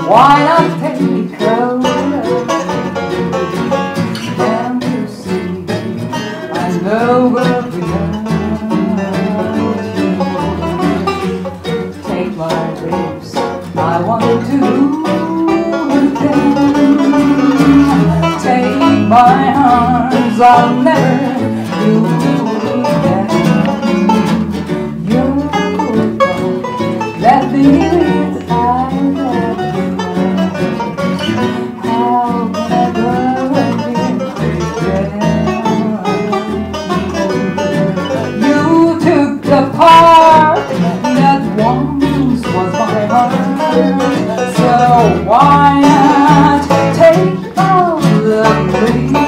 why not take a look? Can't you see I know what we know? Take my lips, I want to do the thing. Take my arms, I'll never do that. You don't let me. That once was my heart, so why not take all of me?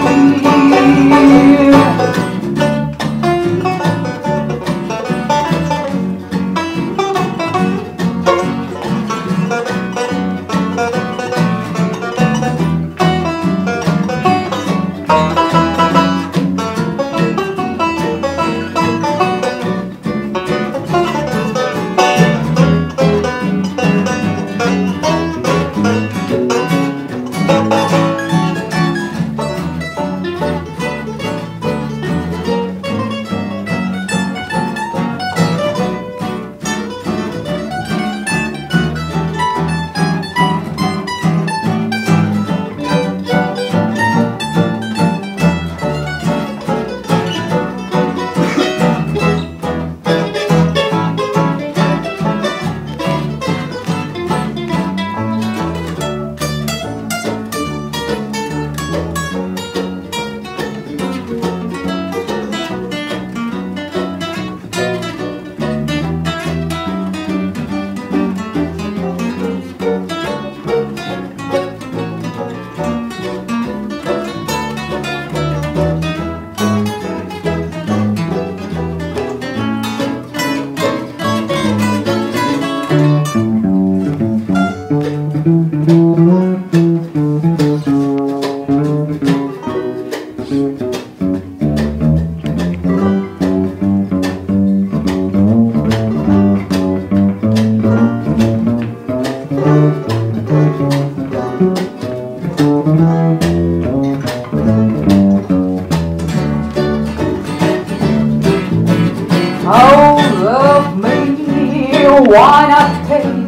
Oh, love me, why not take